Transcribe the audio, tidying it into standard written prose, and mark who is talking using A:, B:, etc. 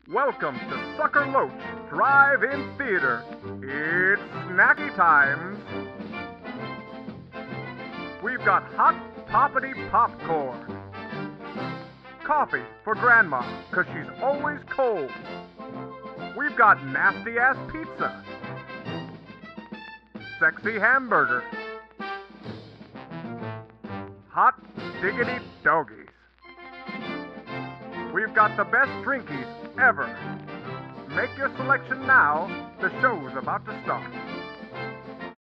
A: Welcome to Sucker Loach Drive-In Theater. It's snacky times. We've got hot poppity popcorn. Coffee for Grandma, 'cause she's always cold. We've got nasty-ass pizza. Sexy hamburger. Hot diggity doggies. We've got the best drinkies ever. Make your selection now. The show's about to start.